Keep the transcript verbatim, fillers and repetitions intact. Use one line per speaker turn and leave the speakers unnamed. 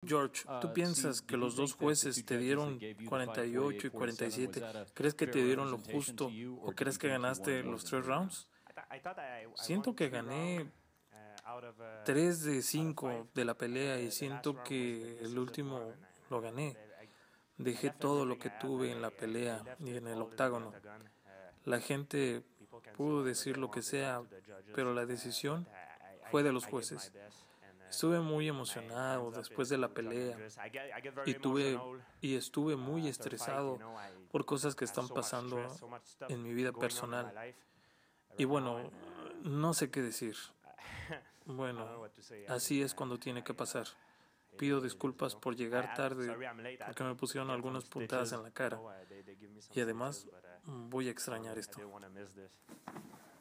George, ¿tú piensas que los dos jueces te dieron cuarenta y ocho y cuarenta y siete? ¿Crees que te dieron lo justo o crees que ganaste los tres rounds? Siento que gané tres de cinco de la pelea y siento que el último lo gané. Dejé todo lo que tuve en la pelea y en el octágono. La gente pudo decir lo que sea, pero la decisión fue de los jueces. Estuve muy emocionado después de la pelea y tuve y estuve muy estresado por cosas que están pasando en mi vida personal. Y bueno, no sé qué decir. Bueno, así es cuando tiene que pasar. Pido disculpas por llegar tarde porque me pusieron algunas puntadas en la cara. Y además voy a extrañar esto.